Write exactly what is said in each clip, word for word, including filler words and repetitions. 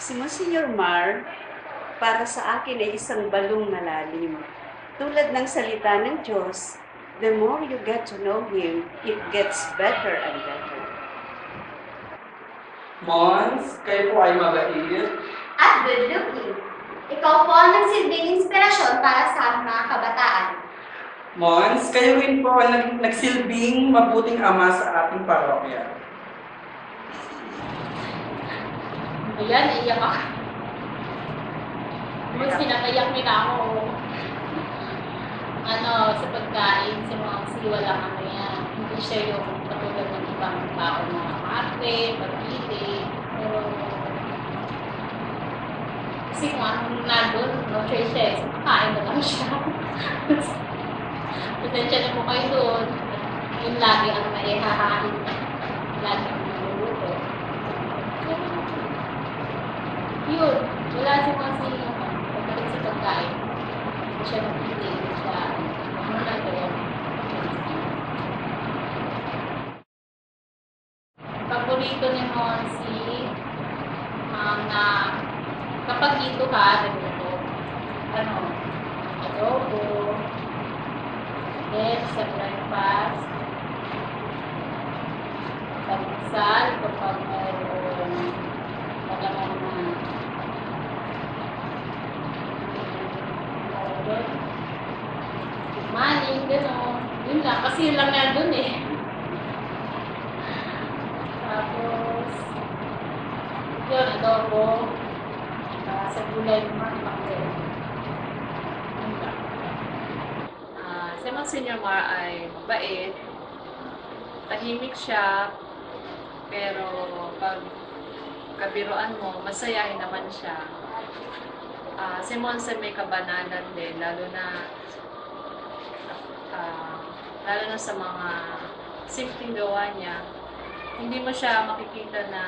Si Monsignor Mar, para sa akin ay isang balong malalim. Tulad ng salita ng Diyos, the more you get to know Him, it gets better and better. Mons, kayo po ay mabait at good-looking. Ikaw po ang nagsilbing inspirasyon para sa mga kabataan. Mons, kayo rin po ang nagsilbing mabuting ama sa ating parokya. Ayan, iyak ako. Mas pinakayak nila ako. Ano, sa pagkain, sa mga siwala ano yan. Hindi siya yung katulad ng ibang tao na marte, pagpili. Pero, kasi kung anong nandun, no choice siya eh. So, makain na lang siya. Pasensya na po kayo doon. Yun lagi ang naihahain. Lagi ang naluluto. Yun, wala siya kasi yung pagdating sa pagkain. Hindi siya napili. Hindi siya, ano lang ba yan? Paborito ni Monsi, um, na kapag dito ka, nagluto, ano, adobo, egg sa breakfast, pagkasal, kapag mayroon pagkaman na maling, gano'n. Yun lang, kasi yun lang na dun eh. Tapos, yun, adobo, uh, sa gulay naman, pakil. Yun lang. Uh, si Monsignor Mar ay mabait, tahimik siya, pero pag kabiruan mo, masayahin naman siya. Uh, si Monse may kabanalan din, lalo na uh, lalo na sa mga simpleng gawa niya. Hindi mo siya makikita na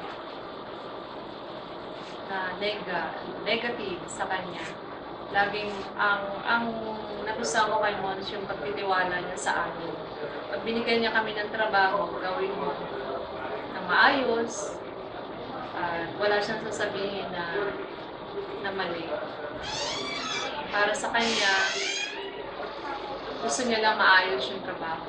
na nega, negative sa kanya. Laging, ang, ang nagustuhan ko kay Mons yung pagtitiwala niya sa amin. Pag binigyan niya kami ng trabaho, gawin mo na maayos, at uh, wala siyang sasabihin na na mali. Para sa kanya, gusto niya lang maayos yung trabaho.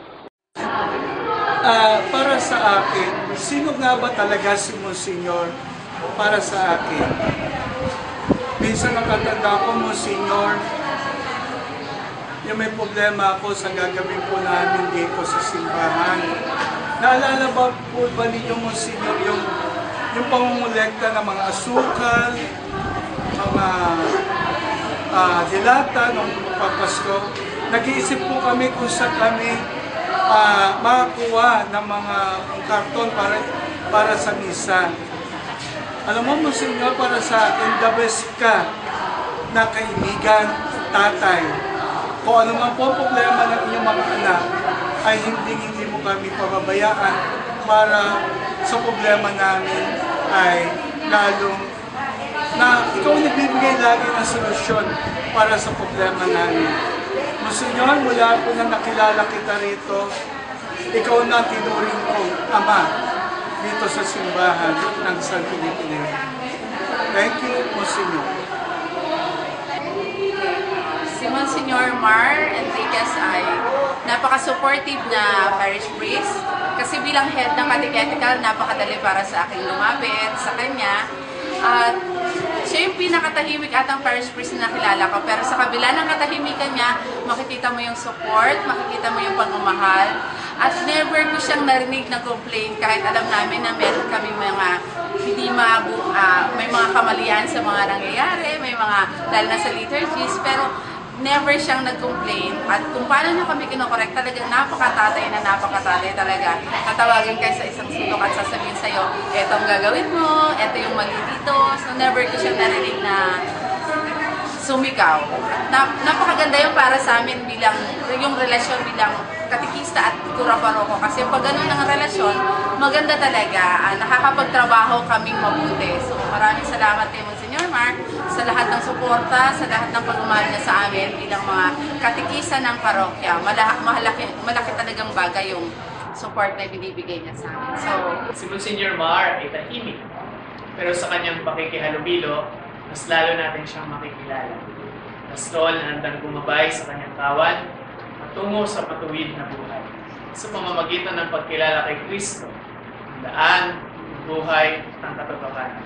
Uh, para sa akin, sino nga ba talaga si Monsignor para sa akin? Minsan nakatanda ko, Monsignor, yung may problema ako sa gagawin po namin dito sa simbahan. Naalala ba po ba ninyo, Monsignor, yung, yung pangungulekta ng mga asukal, mga uh, dilata ng papasko? Nag-iisip po kami kung saan kami uh, makakuha ng mga karton para, para sa misa. Alam mo, Monsignor, para sa akin, the best ka na kaibigan, tatay. Kung ano man po problema ng inyong mga anak, ay hindi-hindi mo kami pababayaan para sa problema namin ay lalong na ikaw nagbibigay lagi ng solusyon para sa problema namin. Monsignor, mula po na nakilala kita rito, ikaw na tinuring kong ama dito sa simbahan ng San Felipe. Thank you, Monsignor. Si Monsignor Mar Enriquez ay napaka-supportive na parish priest. Kasi bilang head ng catechetical, napakadali para sa aking lumapit sa kanya. At siya yung pinakatahimik atang parish priest na nakilala ko. Pero sa kabila ng katahimikan niya, makikita mo yung support, makikita mo yung pagmamahal. At never ko siyang narinig na complaint kahit alam namin na meron kami mga hindi mabu, uh, may mga kamalian sa mga nangyayari, may mga dahil na sa liturgies, pero never siyang nag-complain. At kung paano niya kami kinokorek, talagang napakatatay na napakatatay talaga. Tatawagin kayo sa isang sulok at sasabihin sa'yo, eto ang gagawin mo, eto yung mali dito. So never ko siyang narinig na sumikaw. Na, napakaganda yung para sa amin bilang, yung relasyon bilang katikista at kura paroko. Kasi pag ganun ang relasyon, maganda talaga. Uh, nakakapagtrabaho kaming mabuti. So maraming salamat kay Monsignor Mar sa lahat ng suporta, sa lahat ng pagmamahal niya sa amin bilang mga katikisa ng parokya. Malaki, malaki talagang bagay yung support na binibigay niya sa amin. So, si Monsignor Mar ay tahimik, Pero sa kanyang pakikihalubilo, mas lalo natin siyang makikilala. Pastol na handang gumabay sa kanyang kawan at tungo sa matuwid na buhay. Sa pamamagitan ng pagkilala kay Kristo, ang daan, ang buhay, at ang katotohanan.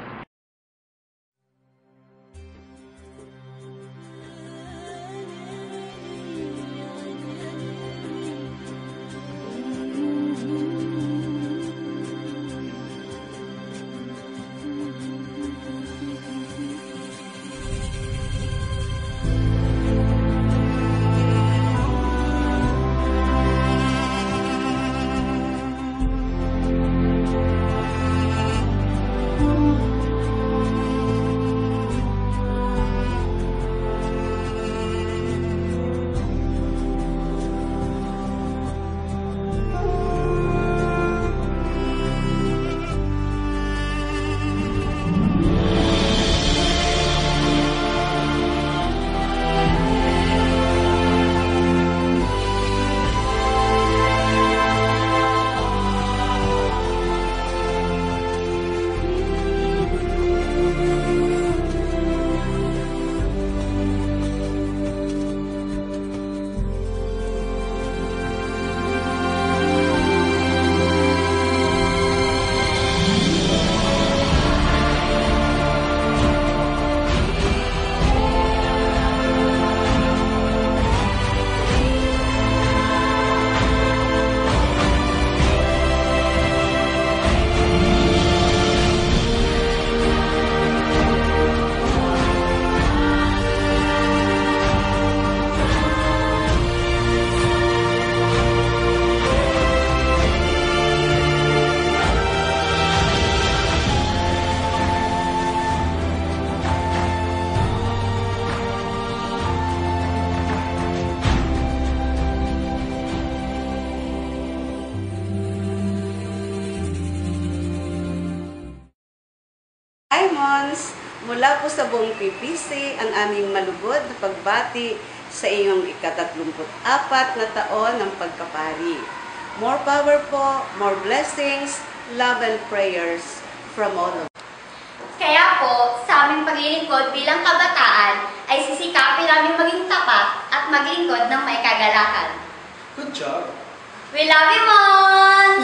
Hi Mons! Mula po sa buong P P C, ang aming malugod na pagbati sa iyong ikatatlumput apat na taon ng pagkapari. More power po, more blessings, love and prayers from all of us. Kaya po, sa aming paglilingkod bilang kabataan, ay sisikapin namin maging tapat at maglingkod ng may kagalakan. Good job! We love you, Mons!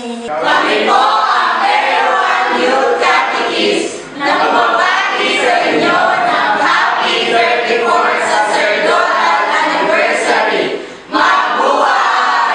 Kami po ang Everyone Youth Catechist na bumabati sa inyo ng Happy thirty-fourth Sacerdotal Anniversary! Mabuhay!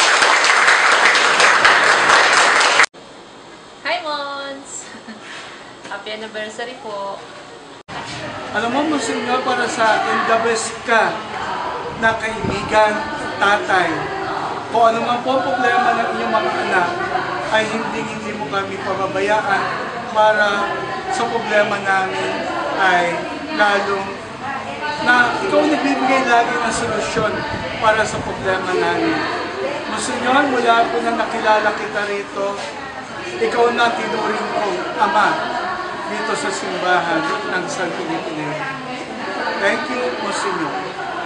Hi, Mons! Happy anniversary po! Alam mo, Monsignor, para sa akin, the best ka na kaibigan, tatay. Kung ano man po ang problema ng inyong mga anak, ay hindi hindi mo kami pababayaan para sa problema namin ay lalong na ikaw nagbibigay lagi ng solusyon para sa problema namin. Monsignor, mula po na nakilala kita rito, ikaw na tinuring kong ama dito sa simbahan ng San Felipe. Thank you, Monsignor.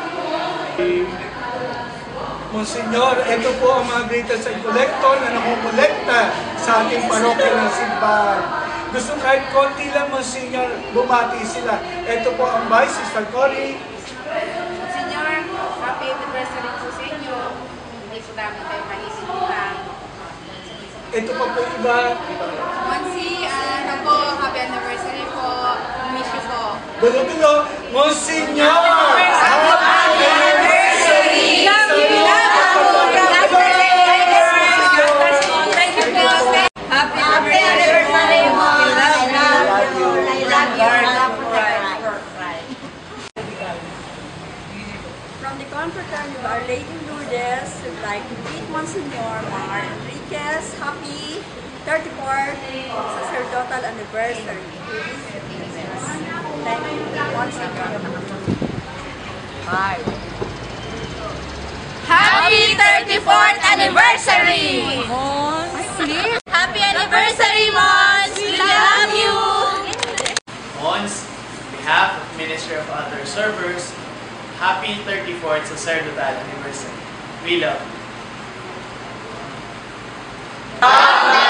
Monsignor, ito po ang mga greatest and collector na nakukolekta sa ating parokya ng simbahan. Gusto kahit konti lang, Monsignor, bumati sila. Ito po ang Vice, Sister Cory. Monsignor, happy anniversary po sa inyo. Hindi po namin kayo maisipan. Ito pa po iba. Monsi, ano po, happy anniversary po. Miss you po. Gulo-gulo, Monsignor! Happy anniversary! Love you! Happy anniversary mo! From the confraternity of Our Lady Lourdes, we'd like to greet Monsignor Mar Enriquez. Happy thirty-fourth Sacerdotal Anniversary. Thank you, Monsignor. Bye. Happy thirty-fourth anniversary! Mons! Happy anniversary, Mons! We love you! Mons, on behalf of Ministry of Other Servers, happy thirty-fourth Sacerdotal Anniversary. We love you.